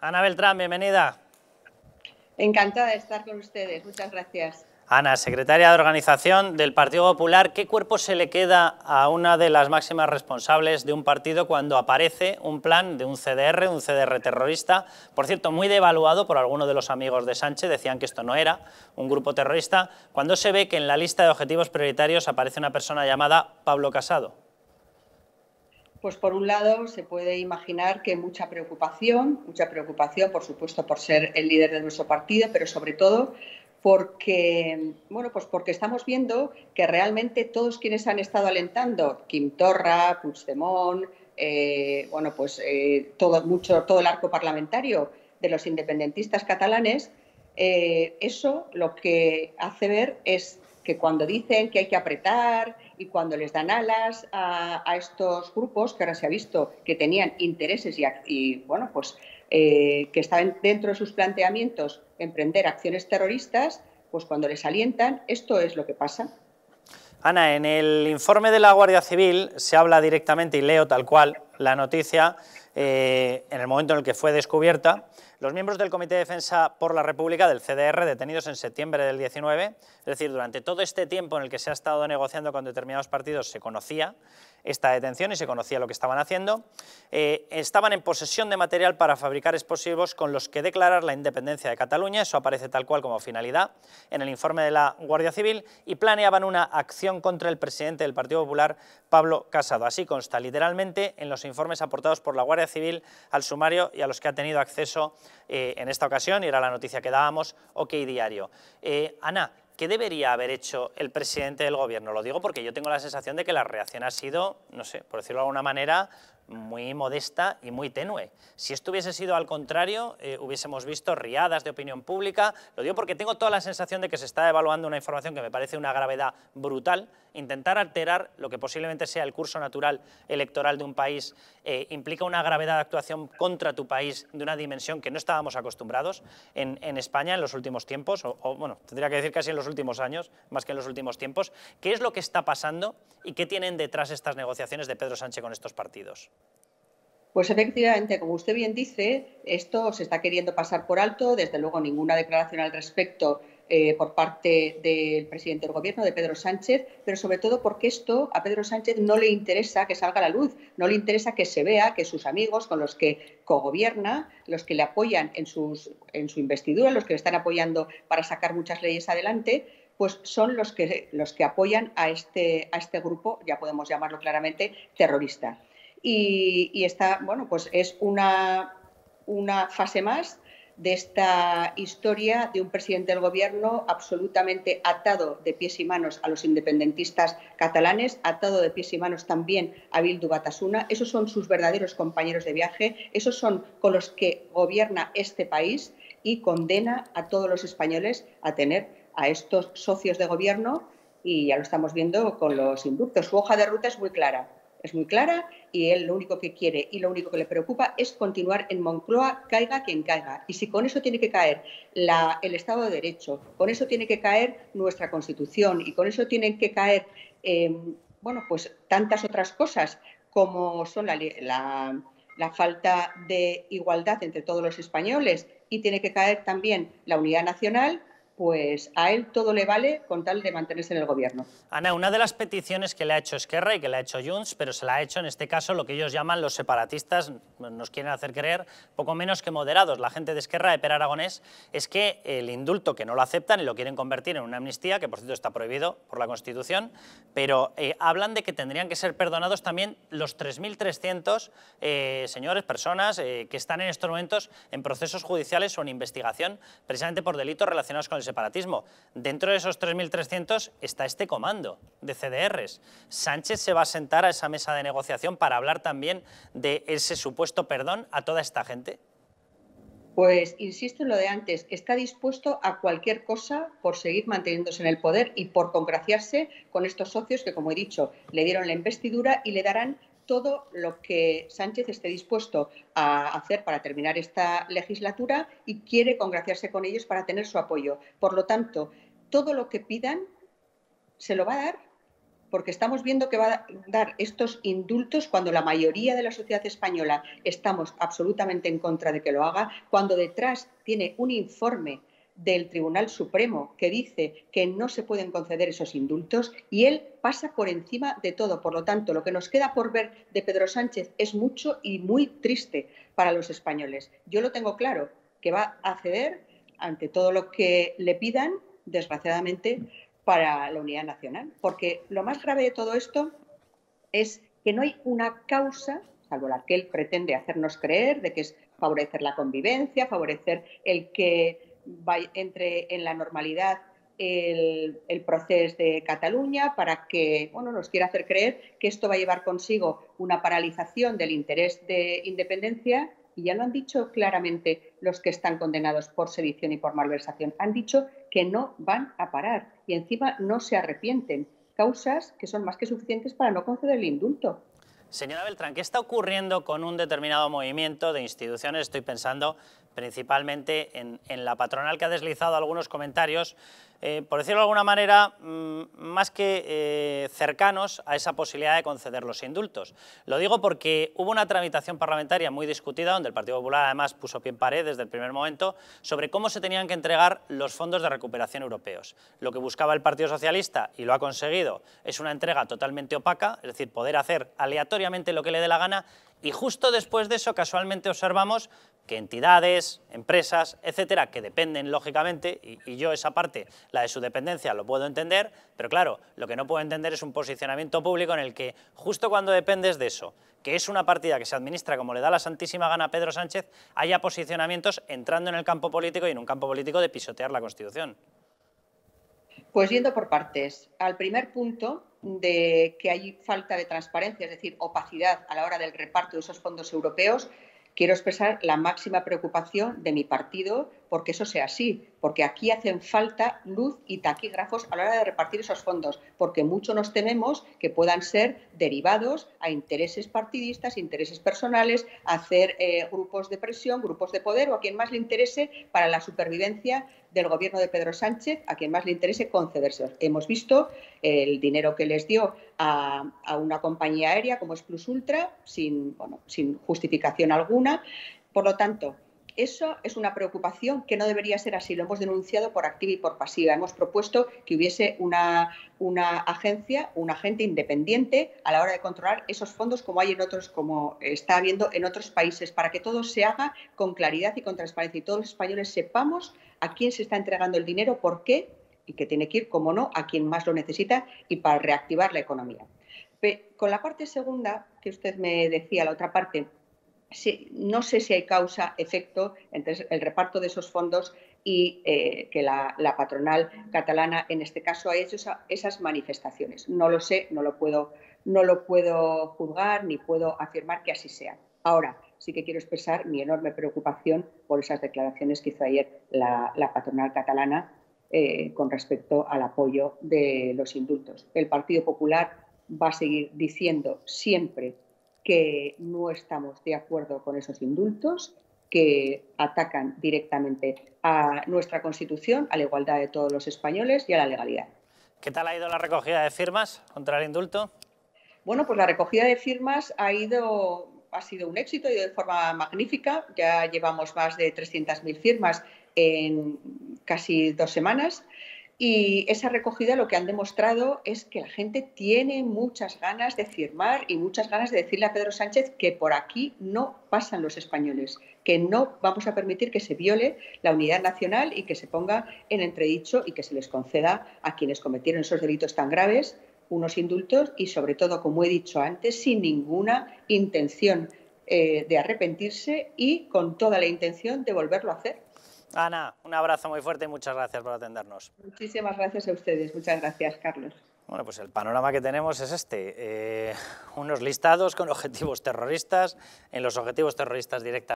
Ana Beltrán, bienvenida. Encantada de estar con ustedes, muchas gracias. Ana, secretaria de Organización del Partido Popular, ¿qué cuerpo se le queda a una de las máximas responsables de un partido cuando aparece un plan de un CDR terrorista, por cierto, muy devaluado por algunos de los amigos de Sánchez, decían que esto no era un grupo terrorista, cuando se ve que en la lista de objetivos prioritarios aparece una persona llamada Pablo Casado? Pues por un lado se puede imaginar que mucha preocupación, por supuesto, por ser el líder de nuestro partido, pero sobre todo porque, bueno, pues porque estamos viendo que realmente todos quienes han estado alentando, Quim Torra, Puigdemont, todo el arco parlamentario de los independentistas catalanes, eso lo que hace ver es que cuando dicen que hay que apretar y cuando les dan alas a estos grupos, que ahora se ha visto que tenían intereses que estaban dentro de sus planteamientos emprender acciones terroristas, pues cuando les alientan, esto es lo que pasa. Ana, en el informe de la Guardia Civil se habla directamente, y leo tal cual la noticia, en el momento en el que fue descubierta, los miembros del Comité de Defensa por la República, del CDR, detenidos en septiembre del 19, es decir, durante todo este tiempo en el que se ha estado negociando con determinados partidos, se conocía esta detención y se conocía lo que estaban haciendo, estaban en posesión de material para fabricar explosivos con los que declarar la independencia de Cataluña, eso aparece tal cual como finalidad en el informe de la Guardia Civil, y planeaban una acción contra el presidente del Partido Popular, Pablo Casado. Así consta literalmente en los informes aportados por la Guardia Civil al sumario y a los que ha tenido acceso en esta ocasión, y era la noticia que dábamos, OK Diario. Ana, ¿qué debería haber hecho el presidente del gobierno? Lo digo porque yo tengo la sensación de que la reacción ha sido, no sé, por decirlo de alguna manera, muy modesta y muy tenue. Si esto hubiese sido al contrario, hubiésemos visto riadas de opinión pública. Lo digo porque tengo toda la sensación de que se está evaluando una información que me parece una gravedad brutal. Intentar alterar lo que posiblemente sea el curso natural electoral de un país implica una gravedad de actuación contra tu país de una dimensión que no estábamos acostumbrados en España en los últimos tiempos, bueno, tendría que decir casi en los últimos años, más que en los últimos tiempos. ¿Qué es lo que está pasando y qué tienen detrás estas negociaciones de Pedro Sánchez con estos partidos? Pues efectivamente, como usted bien dice, esto se está queriendo pasar por alto, desde luego ninguna declaración al respecto por parte del presidente del gobierno, de Pedro Sánchez, pero sobre todo porque esto a Pedro Sánchez no le interesa que salga a la luz, no le interesa que se vea que sus amigos con los que cogobierna, los que le apoyan en su investidura, los que le están apoyando para sacar muchas leyes adelante, pues son los que apoyan a este grupo, ya podemos llamarlo claramente, terrorista. Y esta, bueno, pues es una fase más de esta historia de un presidente del gobierno absolutamente atado de pies y manos a los independentistas catalanes, atado de pies y manos también a Bildu Batasuna. Esos son sus verdaderos compañeros de viaje, esos son con los que gobierna este país y condena a todos los españoles a tener a estos socios de gobierno, y ya lo estamos viendo con los indultos. Su hoja de ruta es muy clara. Es muy clara, y él lo único que quiere y lo único que le preocupa es continuar en Moncloa, caiga quien caiga. Y si con eso tiene que caer el Estado de Derecho, con eso tiene que caer nuestra Constitución y con eso tienen que caer pues tantas otras cosas como son la falta de igualdad entre todos los españoles, y tiene que caer también la unidad nacional, pues a él todo le vale con tal de mantenerse en el gobierno. Ana, una de las peticiones que le ha hecho Esquerra y que le ha hecho Junts, pero se la ha hecho en este caso lo que ellos llaman los separatistas, nos quieren hacer creer, poco menos que moderados, la gente de Esquerra, de Per Aragonés, es que el indulto, que no lo aceptan y lo quieren convertir en una amnistía, que por cierto está prohibido por la Constitución, pero hablan de que tendrían que ser perdonados también los 3.300 señores, personas que están en estos momentos en procesos judiciales o en investigación precisamente por delitos relacionados con el separatismo. Dentro de esos 3.300 está este comando de CDRs. ¿Sánchez se va a sentar a esa mesa de negociación para hablar también de ese supuesto perdón a toda esta gente? Pues insisto en lo de antes, está dispuesto a cualquier cosa por seguir manteniéndose en el poder y por congraciarse con estos socios que, como he dicho, le dieron la investidura y le darán todo lo que Sánchez esté dispuesto a hacer para terminar esta legislatura, y quiere congraciarse con ellos para tener su apoyo. Por lo tanto, todo lo que pidan se lo va a dar, porque estamos viendo que va a dar estos indultos cuando la mayoría de la sociedad española estamos absolutamente en contra de que lo haga, cuando detrás tiene un informe del Tribunal Supremo que dice que no se pueden conceder esos indultos y él pasa por encima de todo. Por lo tanto, lo que nos queda por ver de Pedro Sánchez es mucho y muy triste para los españoles. Yo lo tengo claro, que va a ceder ante todo lo que le pidan, desgraciadamente, para la unidad nacional. Porque lo más grave de todo esto es que no hay una causa, salvo la que él pretende hacernos creer, de que es favorecer la convivencia, favorecer el que entre en la normalidad el proceso de Cataluña, para que nos quiera hacer creer que esto va a llevar consigo una paralización del interés de independencia. Y ya lo han dicho claramente los que están condenados por sedición y por malversación. Han dicho que no van a parar y encima no se arrepienten. Causas que son más que suficientes para no conceder el indulto. Señora Beltrán, ¿qué está ocurriendo con un determinado movimiento de instituciones? Estoy pensando principalmente en la patronal, que ha deslizado algunos comentarios, por decirlo de alguna manera, más que cercanos a esa posibilidad de conceder los indultos. Lo digo porque hubo una tramitación parlamentaria muy discutida, donde el Partido Popular además puso pie en pared desde el primer momento, sobre cómo se tenían que entregar los fondos de recuperación europeos. Lo que buscaba el Partido Socialista, y lo ha conseguido, es una entrega totalmente opaca, es decir, poder hacer aleatoriamente lo que le dé la gana, y justo después de eso casualmente observamos que entidades, empresas, etcétera, que dependen lógicamente, y yo esa parte, la de su dependencia, lo puedo entender, pero claro, lo que no puedo entender es un posicionamiento público en el que justo cuando dependes de eso, que es una partida que se administra como le da la santísima gana a Pedro Sánchez, haya posicionamientos entrando en el campo político y en un campo político de pisotear la Constitución. Pues yendo por partes. Al primer punto de que hay falta de transparencia, es decir, opacidad a la hora del reparto de esos fondos europeos, quiero expresar la máxima preocupación de mi partido porque eso sea así, porque aquí hacen falta luz y taquígrafos a la hora de repartir esos fondos, porque mucho nos tememos que puedan ser derivados a intereses partidistas, intereses personales, a hacer grupos de presión, grupos de poder o a quien más le interese para la supervivencia del gobierno de Pedro Sánchez, a quien más le interese concedérselos. Hemos visto el dinero que les dio a una compañía aérea como es Plus Ultra sin justificación alguna. Por lo tanto, eso es una preocupación que no debería ser así. Lo hemos denunciado por activa y por pasiva. Hemos propuesto que hubiese una agencia, un agente independiente a la hora de controlar esos fondos como hay en otros, como está habiendo en otros países, para que todo se haga con claridad y con transparencia y todos los españoles sepamos a quién se está entregando el dinero, por qué, y que tiene que ir, como no, a quien más lo necesita y para reactivar la economía. Con la parte segunda, que usted me decía, la otra parte, sí, no sé si hay causa-efecto entre el reparto de esos fondos y que la patronal catalana, en este caso, ha hecho esas manifestaciones. No lo sé, no lo puedo juzgar ni puedo afirmar que así sea. Ahora, sí que quiero expresar mi enorme preocupación por esas declaraciones que hizo ayer la patronal catalana con respecto al apoyo de los indultos. El Partido Popular va a seguir diciendo siempre que no estamos de acuerdo con esos indultos, que atacan directamente a nuestra Constitución, a la igualdad de todos los españoles y a la legalidad. ¿Qué tal ha ido la recogida de firmas contra el indulto? Bueno, pues la recogida de firmas ha sido un éxito, ha ido de forma magnífica. Ya llevamos más de 300.000 firmas en casi 2 semanas. Y esa recogida lo que han demostrado es que la gente tiene muchas ganas de firmar y muchas ganas de decirle a Pedro Sánchez que por aquí no pasan los españoles, que no vamos a permitir que se viole la unidad nacional y que se ponga en entredicho y que se les conceda a quienes cometieron esos delitos tan graves unos indultos y, sobre todo, como he dicho antes, sin ninguna intención de arrepentirse y con toda la intención de volverlo a hacer. Ana, un abrazo muy fuerte y muchas gracias por atendernos. Muchísimas gracias a ustedes. Muchas gracias, Carlos. Bueno, pues el panorama que tenemos es este. Unos listados con objetivos terroristas. En los objetivos terroristas directamente